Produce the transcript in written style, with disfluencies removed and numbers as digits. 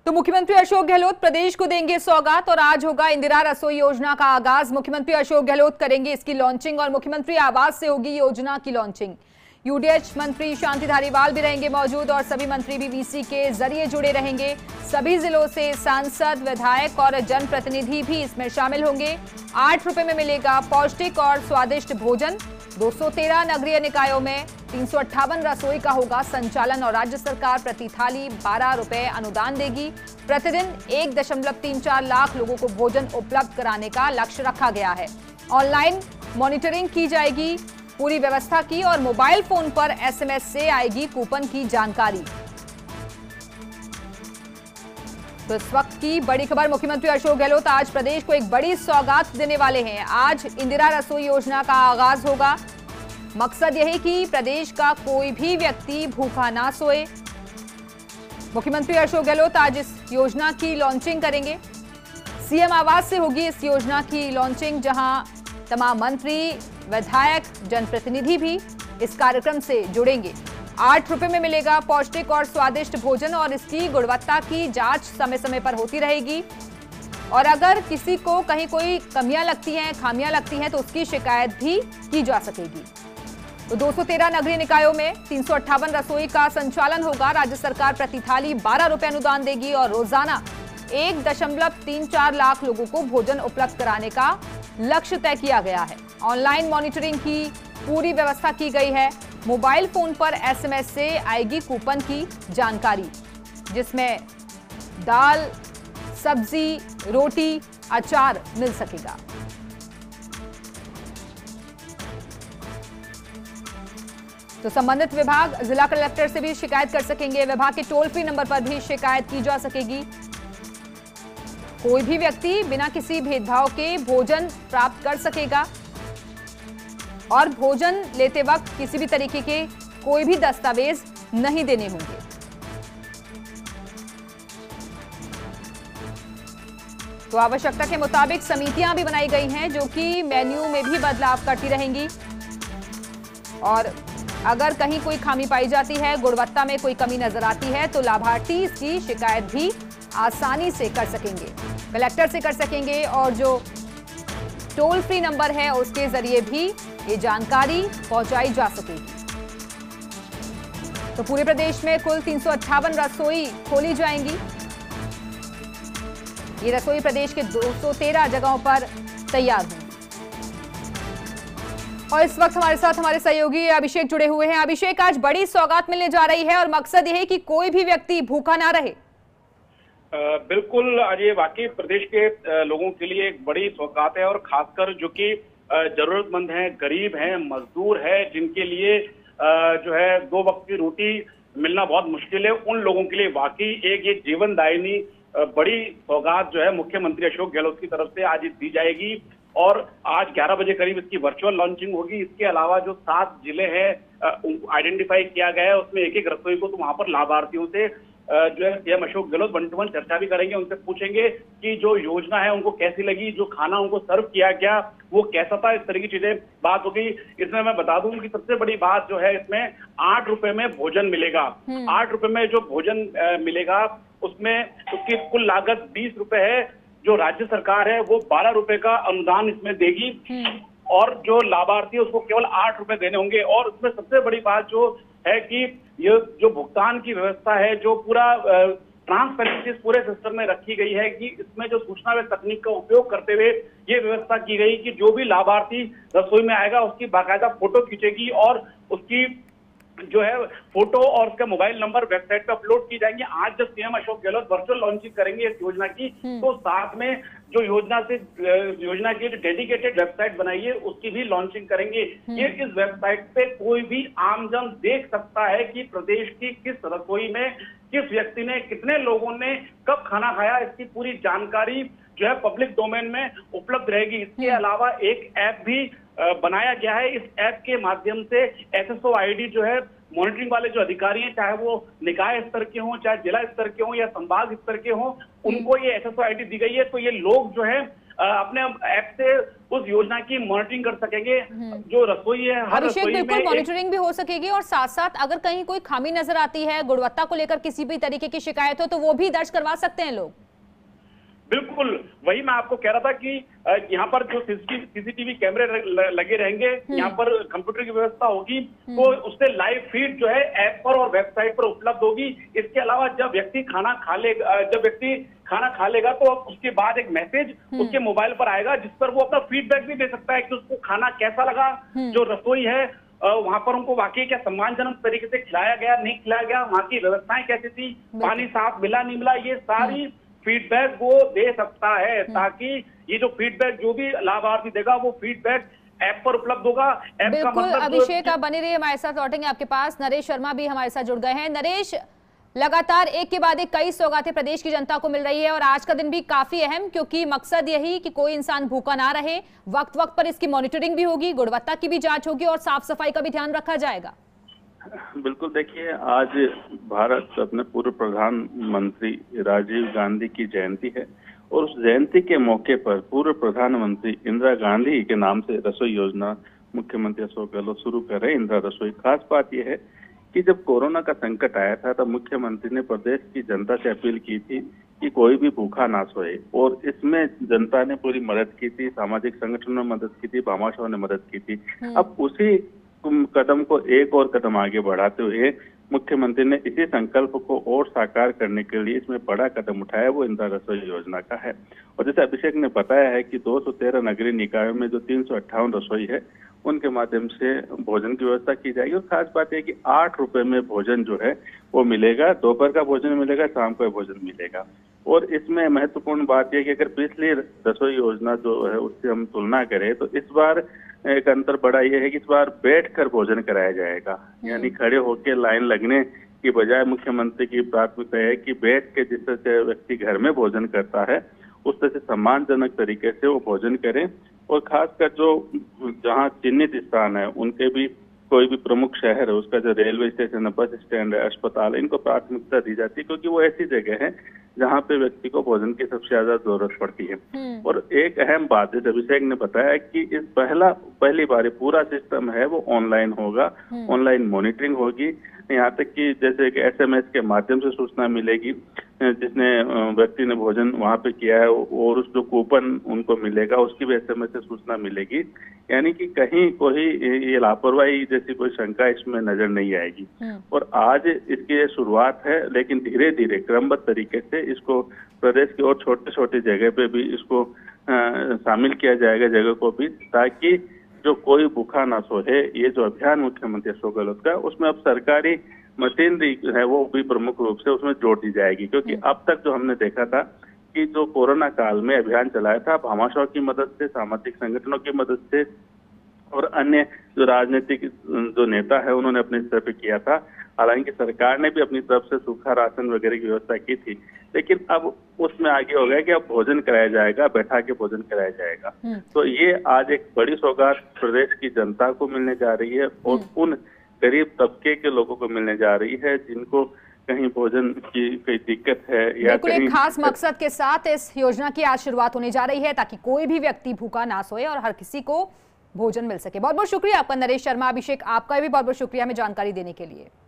तो मुख्यमंत्री अशोक गहलोत प्रदेश को देंगे सौगात और आज होगा इंदिरा रसोई योजना का आगाज। मुख्यमंत्री अशोक गहलोत करेंगे इसकी लॉन्चिंग और मुख्यमंत्री आवास से होगी योजना की लॉन्चिंग। यूडीएच मंत्री शांति धारीवाल भी रहेंगे मौजूद और सभी मंत्री भी वीसी के जरिए जुड़े रहेंगे। सभी जिलों से सांसद, विधायक और जनप्रतिनिधि भी इसमें शामिल होंगे। 8 रुपए में मिलेगा पौष्टिक और स्वादिष्ट भोजन। 213 नगरीय निकायों में 358 रसोई का होगा संचालन और राज्य सरकार प्रति थाली 12 रुपए अनुदान देगी। प्रतिदिन 1.34 लाख लोगों को भोजन उपलब्ध कराने का लक्ष्य रखा गया है। ऑनलाइन मॉनिटरिंग की जाएगी पूरी व्यवस्था की और मोबाइल फोन पर एसएमएस से आएगी कूपन की जानकारी। तो इस वक्त की बड़ी खबर, मुख्यमंत्री अशोक गहलोत आज प्रदेश को एक बड़ी सौगात देने वाले हैं। आज इंदिरा रसोई योजना का आगाज होगा। मकसद यही कि प्रदेश का कोई भी व्यक्ति भूखा ना सोए। मुख्यमंत्री अशोक गहलोत आज इस योजना की लॉन्चिंग करेंगे। सीएम आवास से होगी इस योजना की लॉन्चिंग, जहां तमाम मंत्री, विधायक, जनप्रतिनिधि भी इस कार्यक्रम से जुड़ेंगे। 8 रुपए में मिलेगा पौष्टिक और स्वादिष्ट भोजन और इसकी गुणवत्ता की जांच समय समय पर होती रहेगी। और अगर किसी को कहीं कोई कमियां लगती हैं, खामियां लगती हैं तो उसकी शिकायत भी की जा सकेगी। तो 213 नगरीय निकायों में 358 रसोई का संचालन होगा। राज्य सरकार प्रति थाली 12 रुपए अनुदान देगी और रोजाना 1.34 लाख लोगों को भोजन उपलब्ध कराने का लक्ष्य तय किया गया है। ऑनलाइन मॉनिटरिंग की पूरी व्यवस्था की गई है। मोबाइल फोन पर एसएमएस से आएगी कूपन की जानकारी, जिसमें दाल, सब्जी, रोटी, अचार मिल सकेगा। तो संबंधित विभाग जिला कलेक्टर से भी शिकायत कर सकेंगे। विभाग के टोल फ्री नंबर पर भी शिकायत की जा सकेगी। कोई भी व्यक्ति बिना किसी भेदभाव के भोजन प्राप्त कर सकेगा और भोजन लेते वक्त किसी भी तरीके के कोई भी दस्तावेज नहीं देने होंगे। तो आवश्यकता के मुताबिक समितियां भी बनाई गई हैं जो कि मेन्यू में भी बदलाव करती रहेंगी और अगर कहीं कोई खामी पाई जाती है, गुणवत्ता में कोई कमी नजर आती है तो लाभार्थी इसकी शिकायत भी आसानी से कर सकेंगे, कलेक्टर से कर सकेंगे और जो टोल फ्री नंबर है उसके जरिए भी ये जानकारी पहुंचाई जा सकेगी। तो पूरे प्रदेश में कुल 358 रसोई खोली जाएंगी। ये रसोई प्रदेश के 213 जगहों पर तैयार होंगी। और इस वक्त हमारे साथ हमारे सहयोगी अभिषेक जुड़े हुए हैं। अभिषेक, आज बड़ी सौगात मिलने जा रही है और मकसद यह है कि कोई भी व्यक्ति भूखा ना रहे। बिल्कुल, आज ये वाकई प्रदेश के लोगों के लिए एक बड़ी सौगात है और खासकर जो कि जरूरतमंद हैं, गरीब हैं, मजदूर हैं, जिनके लिए जो है 2 वक्त की रोटी मिलना बहुत मुश्किल है, उन लोगों के लिए वाकई एक ये जीवनदायिनी बड़ी सौगात जो है मुख्यमंत्री अशोक गहलोत की तरफ से आज दी जाएगी। और आज 11 बजे करीब इसकी वर्चुअल लॉन्चिंग होगी। इसके अलावा जो 7 जिले हैं आइडेंटिफाई किया गया है, उसमें एक रसोई को तो वहां पर लाभार्थियों से जो है सीएम अशोक गहलोत 1-to-1 चर्चा भी करेंगे। उनसे पूछेंगे कि जो योजना है उनको कैसी लगी, जो खाना उनको सर्व किया गया वो कैसा था, इस तरह की चीजें बात होगी। इसमें मैं बता दूं कि सबसे बड़ी बात जो है इसमें 8 रुपए में भोजन मिलेगा। 8 रुपए में जो भोजन मिलेगा उसमें उसकी कुल लागत 20 रुपए है। जो राज्य सरकार है वो 12 रुपए का अनुदान इसमें देगी और जो लाभार्थी है उसको केवल 8 रुपए देने होंगे। और उसमें सबसे बड़ी बात जो है कि ये जो भुगतान की व्यवस्था है, जो पूरा ट्रांसपेरेंसी पूरे सिस्टम में रखी गई है कि इसमें जो सूचना व तकनीक का उपयोग करते हुए ये व्यवस्था की गई कि जो भी लाभार्थी रसोई में आएगा उसकी बाकायदा फोटो खींचेगी और उसकी जो है फोटो और उसका मोबाइल नंबर वेबसाइट पे अपलोड की जाएंगे। आज जब CM Ashok Gehlot virtual launching करेंगे इस योजना की, तो साथ में जो योजना की जो डेडिकेटेड वेबसाइट बनाई है उसकी भी लॉन्चिंग करेंगे। ये इस वेबसाइट पे कोई भी आमजन देख सकता है कि प्रदेश की किस रसोई में किस व्यक्ति ने, कितने लोगों ने कब खाना खाया, इसकी पूरी जानकारी जो है पब्लिक डोमेन में उपलब्ध रहेगी। इसके अलावा एक ऐप भी बनाया गया है। इस ऐप के माध्यम से एसएसओ आईडी जो है मॉनिटरिंग वाले जो अधिकारी हैं, चाहे वो निकाय स्तर के हों, चाहे जिला स्तर के हों या संभाग स्तर के हों, उनको ये एसएसओ आईडी दी गई है। तो ये लोग जो है अपने ऐप से उस योजना की मॉनिटरिंग कर सकेंगे। जो रसोई है, हर अभिषेक, रसोई बिल्कुल में मॉनिटरिंग भी हो सकेगी और साथ साथ अगर कहीं कोई खामी नजर आती है, गुणवत्ता को लेकर किसी भी तरीके की शिकायत हो तो वो भी दर्ज करवा सकते हैं लोग। बिल्कुल, वही मैं आपको कह रहा था कि यहाँ पर जो सीसीटीवी कैमरे लगे रहेंगे, यहाँ पर कंप्यूटर की व्यवस्था होगी, तो उससे लाइव फीड जो है ऐप पर और वेबसाइट पर उपलब्ध होगी। इसके अलावा जब व्यक्ति खाना खा लेगा तो उसके बाद एक मैसेज उसके मोबाइल पर आएगा जिस पर वो अपना फीडबैक भी दे सकता है कि उसको खाना कैसा लगा, जो रसोई है वहां पर उनको वाकई क्या सम्मानजनक तरीके से खिलाया गया, नहीं खिलाया गया, वहां की व्यवस्थाएं कैसी थी, पानी साफ मिला नहीं मिला, ये सारी फीडबैक वो दे सकता है, ताकि ये जो फीडबैक जो भी लाभार्थी देगा वो फीडबैक ऐप पर उपलब्ध होगा। ऐप का बिल्कुल मतलब अभिषेक, आप बने रहिए हमारे साथ, लौटेंगे आपके पास। नरेश शर्मा भी हमारे साथ जुड़ गए हैं। नरेश, लगातार एक के बाद एक कई सौगातें प्रदेश की जनता को मिल रही है और आज का दिन भी काफी अहम, क्योंकि मकसद यही कि कोई इंसान भूखा ना रहे। वक्त वक्त पर इसकी मॉनिटरिंग भी होगी, गुणवत्ता की भी जांच होगी और साफ सफाई का भी ध्यान रखा जाएगा। बिल्कुल, देखिए आज भारत अपने पूर्व प्रधानमंत्री राजीव गांधी की जयंती है और उस जयंती के मौके पर पूर्व प्रधानमंत्री इंदिरा गांधी के नाम से रसोई योजना मुख्यमंत्री अशोक गहलोत शुरू कर रहे हैं, इंदिरा रसोई। खास बात यह है कि जब कोरोना का संकट आया था तब मुख्यमंत्री ने प्रदेश की जनता से अपील की थी कि कोई भी भूखा ना सोए, और इसमें जनता ने पूरी मदद की थी, सामाजिक संगठनों ने मदद की थी, भामाशाहों ने मदद की थी। अब उसी कदम को एक और कदम आगे बढ़ाते हुए मुख्यमंत्री ने इसी संकल्प को और साकार करने के लिए इसमें बड़ा कदम उठाया, वो इंदिरा रसोई योजना का है। और जैसे अभिषेक ने बताया है कि 213 नगरीय निकायों में जो 358 रसोई है उनके माध्यम से भोजन की व्यवस्था की जाएगी। और खास बात यह कि 8 रुपए में भोजन जो है वो मिलेगा, दोपहर का भोजन मिलेगा, शाम का भोजन मिलेगा। और इसमें महत्वपूर्ण बात यह कि अगर पिछली रसोई योजना जो है उससे हम तुलना करें तो इस बार एक अंतर बड़ा यह है कि इस बार बैठकर भोजन कराया जाएगा, यानी खड़े होकर लाइन लगने की बजाय मुख्यमंत्री की प्राथमिकता है कि बैठ के जिस तरह से व्यक्ति घर में भोजन करता है उस तरह से सम्मानजनक तरीके से वो भोजन करें। और खासकर जो जहाँ चिन्हित स्थान है उनके भी कोई भी प्रमुख शहर है उसका जो रेलवे स्टेशन है, बस स्टैंड है, अस्पताल है, इनको प्राथमिकता दी जाती है, क्योंकि वो ऐसी जगह है जहाँ पे व्यक्ति को भोजन की सबसे ज्यादा जरूरत पड़ती है। और एक अहम बात है, अभिषेक ने बताया कि इस पहली बार पूरा सिस्टम है वो ऑनलाइन होगा, ऑनलाइन मॉनिटरिंग होगी, यहाँ तक कि जैसे कि SMS के माध्यम से सूचना मिलेगी जिसने व्यक्ति ने भोजन वहां पे किया है, और उस जो कूपन उनको मिलेगा उसकी भी SMS से सूचना मिलेगी, यानी कि कहीं कोई ये लापरवाही जैसी कोई शंका इसमें नजर नहीं आएगी। और आज इसकी शुरुआत है, लेकिन धीरे धीरे क्रमबद्ध तरीके से इसको प्रदेश की और छोटे छोटे जगह पे भी इसको शामिल किया जाएगा, जगह को भी, ताकि जो कोई भूखा ना सोए। ये जो अभियान मुख्यमंत्री अशोक गहलोत का, उसमें अब सरकारी मशीनरी है वो भी प्रमुख रूप से उसमें जोड़ दी जाएगी, क्योंकि अब तक जो हमने देखा था कि जो कोरोना काल में अभियान चलाया था भामाशाह की मदद से, सामाजिक संगठनों की मदद से और अन्य जो राजनीतिक जो नेता है उन्होंने अपने स्तर पे किया था। हालांकि सरकार ने भी अपनी तरफ से सूखा राशन वगैरह की व्यवस्था की थी, लेकिन अब उसमें आगे हो गया कि अब भोजन कराया जाएगा, बैठा के भोजन कराया जाएगा। तो ये आज एक बड़ी सौगात प्रदेश की जनता को मिलने जा रही है और उन गरीब तबके के लोगों को मिलने जा रही है जिनको कहीं भोजन की कोई दिक्कत है या कहीं। एक खास मकसद के साथ इस योजना की आज शुरुआत होने जा रही है ताकि कोई भी व्यक्ति भूखा ना सोए और हर किसी को भोजन मिल सके। बहुत बहुत शुक्रिया आपका नरेश शर्मा। अभिषेक, आपका भी बहुत बहुत शुक्रिया हमें जानकारी देने के लिए।